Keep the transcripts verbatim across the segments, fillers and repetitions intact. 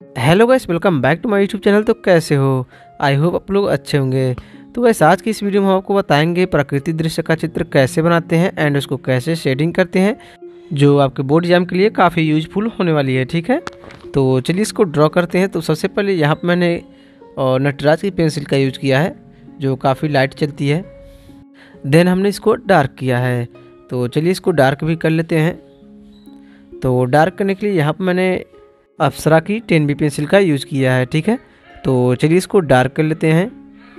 Hello guys, welcome back to my YouTube channel. तो कैसे हो? आई होप आप लोग अच्छे होंगे। तो गाइस, आज की इस वीडियो में हम आपको बताएंगे प्राकृतिक दृश्य का चित्र कैसे बनाते हैं एंड उसको कैसे शेडिंग करते हैं, जो आपके बोर्ड एग्जाम के लिए काफ़ी यूजफुल होने वाली है। ठीक है, तो चलिए इसको ड्रॉ करते हैं। तो सबसे पहले यहाँ पर मैंने और नटराज की पेंसिल का यूज़ किया है, जो काफ़ी लाइट चलती है। देन हमने इसको डार्क किया है, तो चलिए इसको डार्क भी कर लेते हैं। तो डार्क करने के लिए यहाँ पर मैंने अप्सरा की टेन बी पेंसिल का यूज़ किया है। ठीक है, तो चलिए इसको डार्क कर लेते हैं।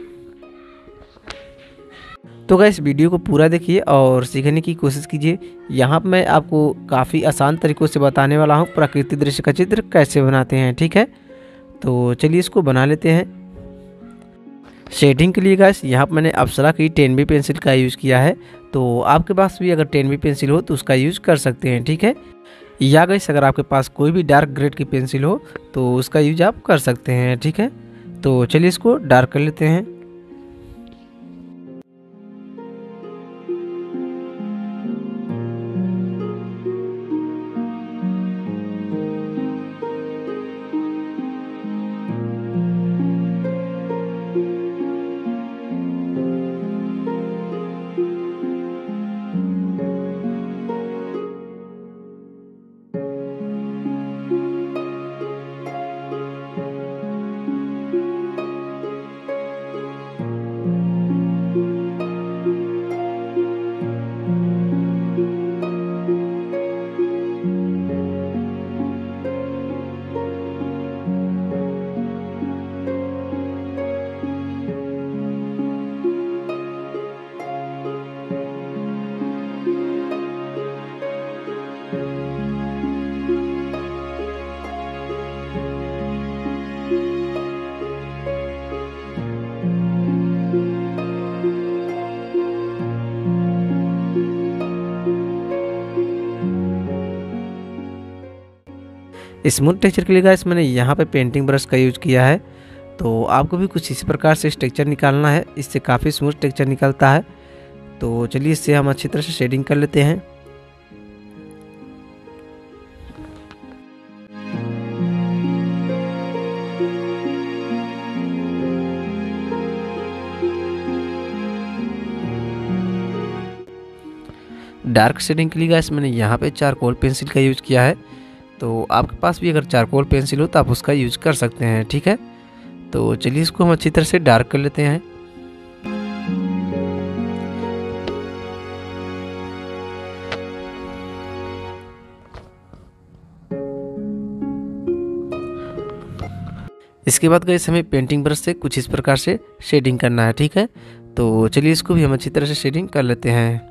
तो गाइस, वीडियो को पूरा देखिए और सीखने की कोशिश कीजिए। यहाँ पर मैं आपको काफ़ी आसान तरीक़ों से बताने वाला हूँ प्राकृतिक दृश्य का चित्र कैसे बनाते हैं। ठीक है, तो चलिए इसको बना लेते हैं। शेडिंग के लिए गाइस, यहाँ पर मैंने अप्सरा की टेन बी पेंसिल का यूज़ किया है। तो आपके पास भी अगर टेन बी पेंसिल हो तो उसका यूज़ कर सकते हैं। ठीक है, या गाइस अगर आपके पास कोई भी डार्क ग्रेड की पेंसिल हो तो उसका यूज आप कर सकते हैं। ठीक है, तो चलिए इसको डार्क कर लेते हैं। स्मूथ टेक्सचर के लिए गाइस मैंने यहाँ पे पेंटिंग ब्रश का यूज किया है। तो आपको भी कुछ इसी प्रकार से टेक्सचर निकालना है, इससे काफ़ी स्मूथ टेक्सचर निकलता है। तो चलिए इससे हम अच्छी तरह से शेडिंग कर लेते हैं। डार्क शेडिंग के लिए गाइस मैंने यहाँ पे चारकोल पेंसिल का यूज किया है। तो आपके पास भी अगर चारकोल पेंसिल हो तो आप उसका यूज कर सकते हैं। ठीक है, तो चलिए इसको हम अच्छी तरह से डार्क कर लेते हैं। इसके बाद गाइस हमें पेंटिंग ब्रश से कुछ इस प्रकार से शेडिंग करना है। ठीक है, तो चलिए इसको भी हम अच्छी तरह से शेडिंग कर लेते हैं।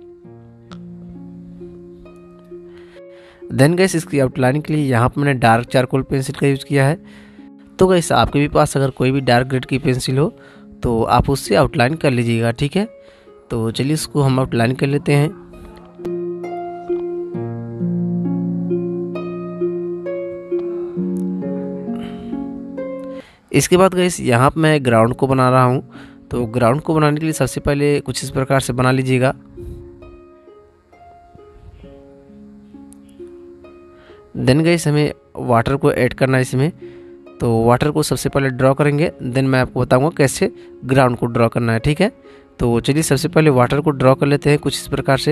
देन गाइस इसकी आउटलाइनिंग के लिए यहाँ पर मैंने डार्क चारकोल पेंसिल का यूज़ किया है। तो गाइस आपके भी पास अगर कोई भी डार्क ग्रेड की पेंसिल हो तो आप उससे आउटलाइन कर लीजिएगा। ठीक है, तो चलिए इसको हम आउटलाइन कर लेते हैं। इसके बाद गाइस यहाँ पर मैं ग्राउंड को बना रहा हूँ। तो ग्राउंड को बनाने के लिए सबसे पहले कुछ इस प्रकार से बना लीजिएगा। देन गाइस हमें वाटर को ऐड करना है इसमें। तो वाटर को सबसे पहले ड्रॉ करेंगे, देन मैं आपको बताऊंगा कैसे ग्राउंड को ड्रॉ करना है। ठीक है, तो चलिए सबसे पहले वाटर को ड्रॉ कर लेते हैं कुछ इस प्रकार से।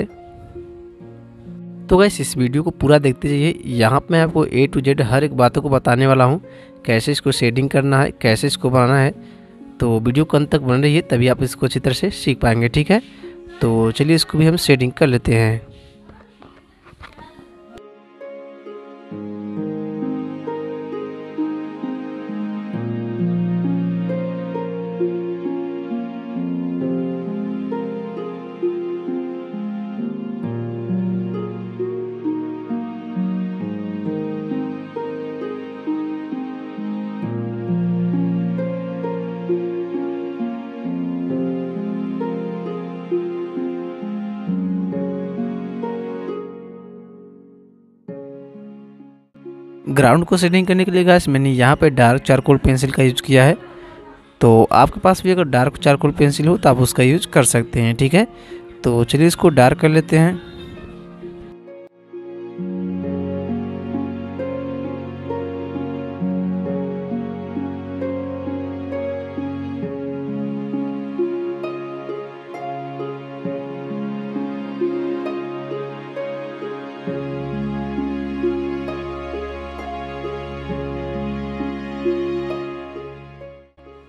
तो गाइस इस वीडियो को पूरा देखते जाइए, यहाँ पे मैं आपको ए टू जेड हर एक बातों को बताने वाला हूँ, कैसे इसको शेडिंग करना है, कैसे इसको बनाना है। तो वीडियो को अंत तक बन रही है, तभी आप इसको अच्छी तरह से सीख पाएंगे। ठीक है, तो चलिए इसको भी हम शेडिंग कर लेते हैं। ग्राउंड को शेडिंग करने के लिए गाइस मैंने यहाँ पे डार्क चारकोल पेंसिल का यूज़ किया है। तो आपके पास भी अगर डार्क चारकोल पेंसिल हो तो आप उसका यूज़ कर सकते हैं। ठीक है, तो चलिए इसको डार्क कर लेते हैं।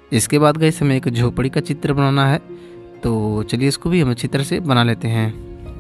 इसके बाद गैस हमें एक झोपड़ी का चित्र बनाना है, तो चलिए इसको भी हम अच्छी तरह से बना लेते हैं।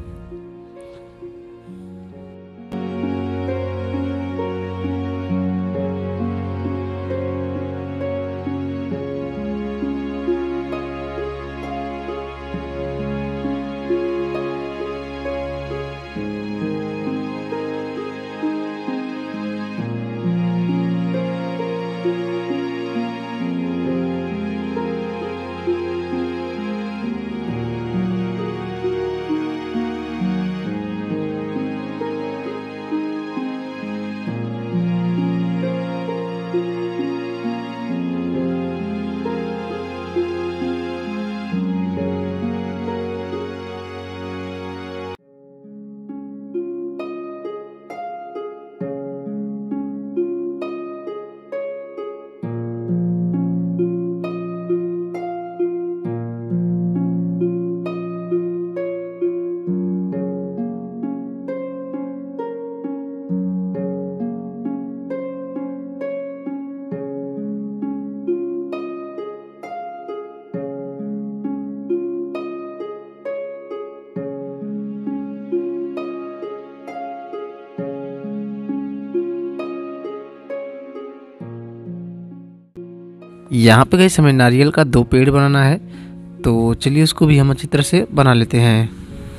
यहाँ पे गैस हमें नारियल का दो पेड़ बनाना है, तो चलिए उसको भी हम अच्छी तरह से बना लेते हैं।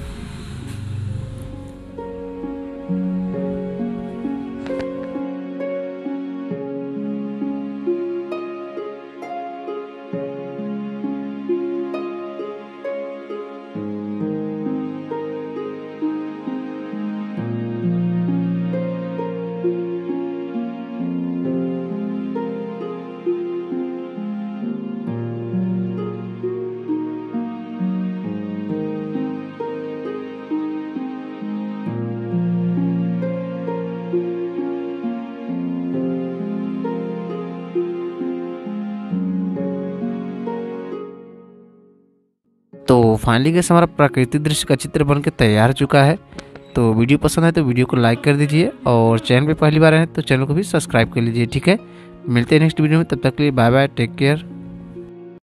तो फाइनली गैस हमारा प्राकृतिक दृश्य का चित्र बनकर तैयार हो चुका है। तो वीडियो पसंद है तो वीडियो को लाइक कर दीजिए और चैनल पे पहली बार आए तो चैनल को भी सब्सक्राइब कर लीजिए। ठीक है, मिलते हैं नेक्स्ट वीडियो में, तब तक के लिए बाय बाय, टेक केयर।